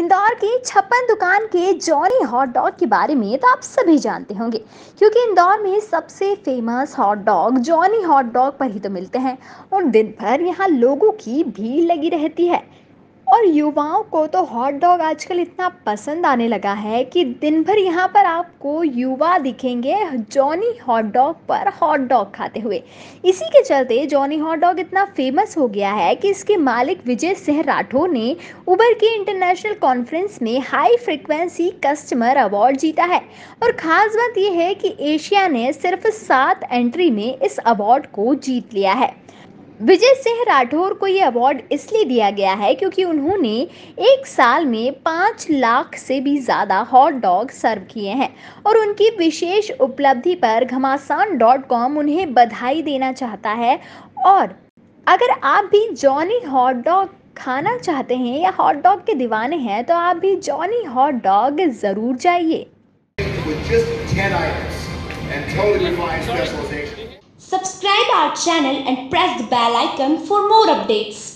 इंदौर की 56 दुकान के जॉनी हॉट डॉग के बारे में तो आप सभी जानते होंगे, क्योंकि इंदौर में सबसे famous hot dog Johnny hot dog पर ही तो मिलते हैं और दिन भर यहाँ लोगों की भीड़ लगी रहती है। और युवाओं को तो हॉट डॉग आजकल इतना पसंद आने लगा है कि दिन भर यहाँ पर आपको युवा दिखेंगे जॉनी हॉट डॉग पर हॉट डॉग खाते हुए। इसी के चलते जॉनी हॉट डॉग इतना फेमस हो गया है कि इसके मालिक विजय सिंह राठौर ने उबर की इंटरनेशनल कॉन्फ्रेंस में हाई फ्रीक्वेंसी कस्टमर अवार्ड जीता है। और खास बात यह है कि एशिया ने सिर्फ 7 एंट्री में इस अवार्ड को जीत लिया है। विजय सिंह राठौर को ये अवार्ड इसलिए दिया गया है क्योंकि उन्होंने एक साल में 5 लाख से भी ज़्यादा हॉट डॉग सर्व किए हैं और उनकी विशेष उपलब्धि पर घमासान.com उन्हें बधाई देना चाहता है। और अगर आप भी जॉनी हॉट डॉग खाना चाहते हैं या हॉट डॉग के दीवाने हैं तो आप भी जॉनी हॉट डॉग ज़रूर जाइए। Subscribe our channel and press the bell icon for more updates.